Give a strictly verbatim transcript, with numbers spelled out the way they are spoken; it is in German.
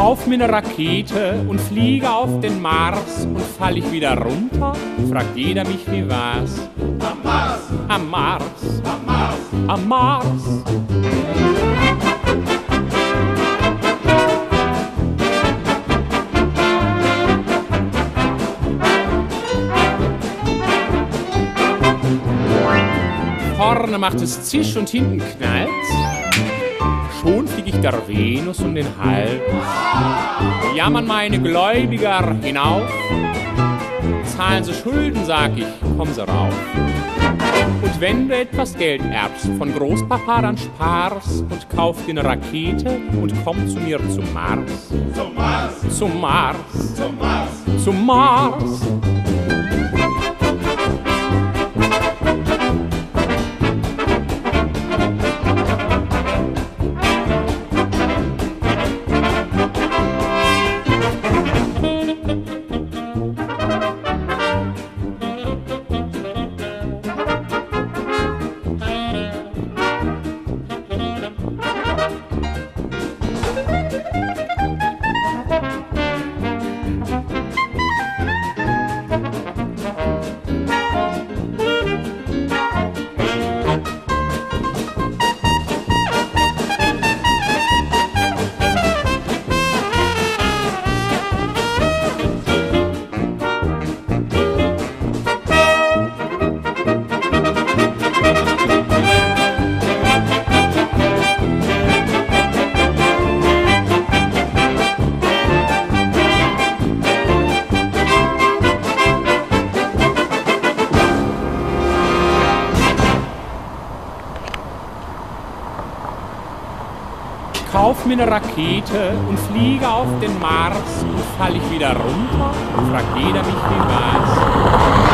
Kauf mir ne Rakete und fliege auf den Mars und fall ich wieder runter, fragt jeder mich, wie war's? Am Mars, Am Mars, am Mars, am Mars. Vorne macht es Zisch und hinten knallt's. Schon flieg ich der Venus um den Hals. Jammern meine Gläubiger hinauf. Zahlen sie Schulden, sag ich, komm sie rauf. Und wenn du etwas Geld erbst von Großpapa, dann spar's und kauf dir ne Rakete und komm zu mir zum Mars. zum Mars, Zum Mars, zum Mars. zum Mars. Kauf mir ne Rakete und fliege auf den Mars und fall ich wieder runter, fragt jeder mich, wie war's?